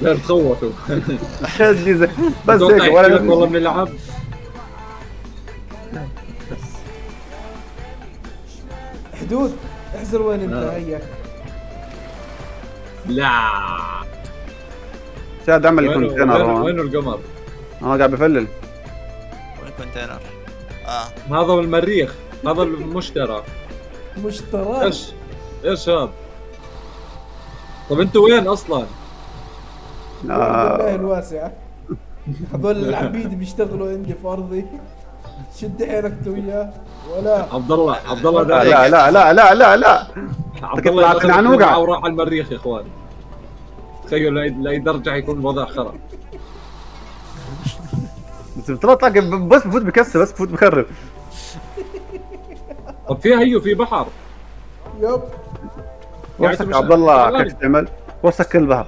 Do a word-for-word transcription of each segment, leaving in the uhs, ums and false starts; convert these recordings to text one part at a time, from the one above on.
لا تخوفوا. بس هيك ولا والله بنلعب. حدود احزر وين انت هيك. لا شاد عمل كونتينر. وين القمر؟ اه قاعد بفلل. وين الكونتينر؟ اه هذا المريخ، هذا المشترى. مشترى ايش ايش هذا؟ طب انتوا وين اصلا؟ بالله الواسع. هذول العبيد بيشتغلوا عندي في ارضي. شد حيلك انت وياه ولا عبد الله عبد الله لا لا لا لا لا لا لا عبد الله طلعت عن وقع وراح على المريخ يا اخوان. تخيلوا لاي درجه حيكون الوضع خرب. بس بتطلع بس بفوت بكسر بس بفوت بخرب. طب في هيو في بحر. يب وسك عبد الله كيف تعمل؟ وسك البحر.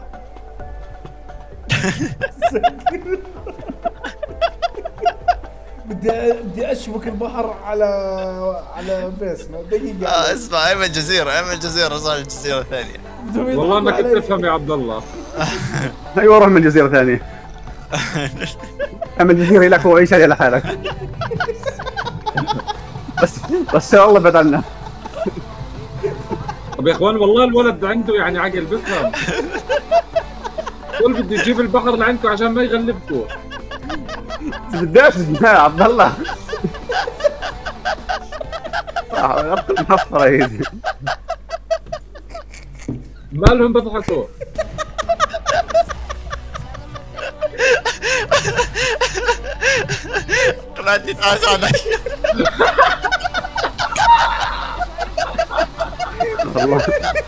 بدي بدي اشبك البحر على على بيسنا دقيقة. اه اسمع، ايمن جزيرة، ايمن جزيرة صار الجزيرة الثانية. والله انك تفهم يا عبد الله. ايوه روح من جزيرة ثانية. اما الجزيرة لك وعيش عليها لحالك. بس بس الله بعد عنا. طب يا اخوان والله الولد عنده يعني عقل بفهم. قول بدي اجيب البحر لعندكم عشان ما يغلبكم. بداش يا عبد الله. ارقم محفرة هيدي. مالهم بضحكوا؟ قناتي تعال عليك. والله